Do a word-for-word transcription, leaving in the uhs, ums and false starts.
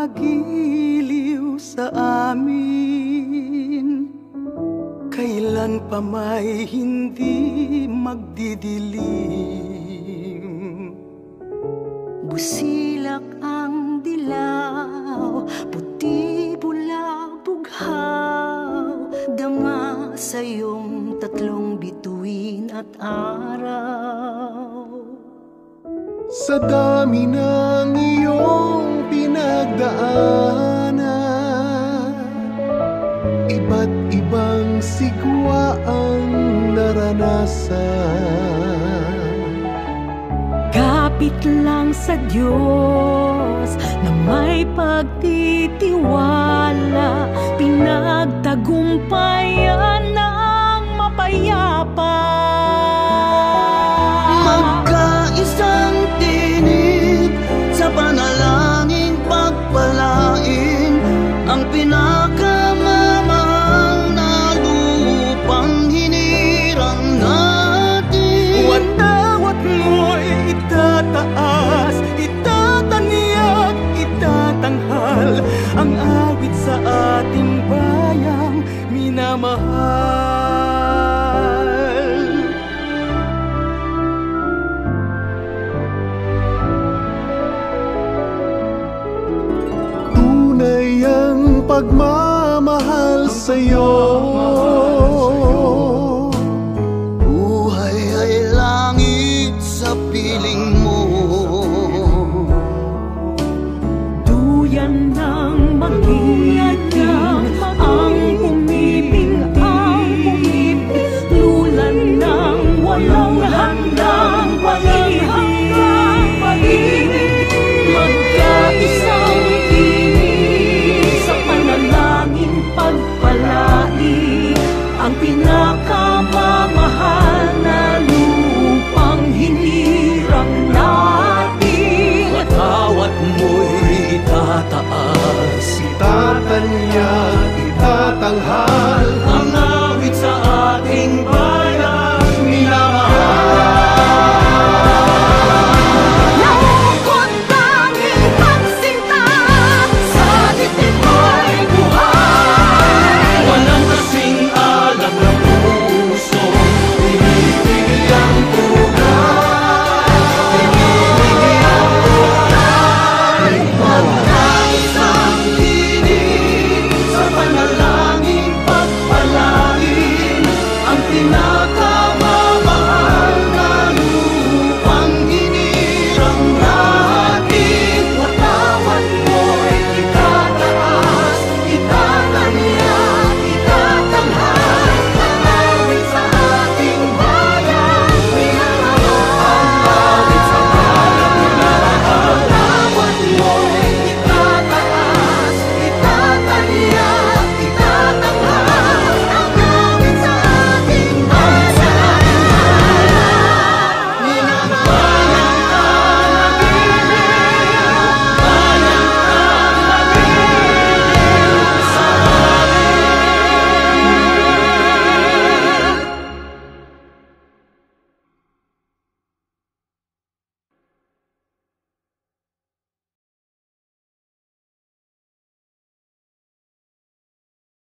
magiliw sa amin, kailan pa may hindi magdidilim. Busilak ang dilaw, puti, pula, bughaw, dama sa iyong tatlong bituin at araw. Sa dami ng iyong pinagdaanan, iba't ibang sigwa ang naranasan. Kapit lang sa Diyos na may pagtitiwala, pinagtagumpayan ng mapayapa. Magkaisang tinig sa panalangin pagpalain ang pinakamamahal na lupang hinirang natin. Watawat mo'y itataas, itatanyag, itatanghal ang awit sa ating bayang minamahal. Tunay ang pagmamahal sa'yo, buhay ay langit sa piling mo. Duyan ng mag-iitim ang pumipintig, lulan ng walang handang pag-ibig. Magkaisang tinig sa panalangin pagpalai ang pinakamamahal na lupang hinirang natin. Watawat mo'y itataas, itatanyag, itatanghal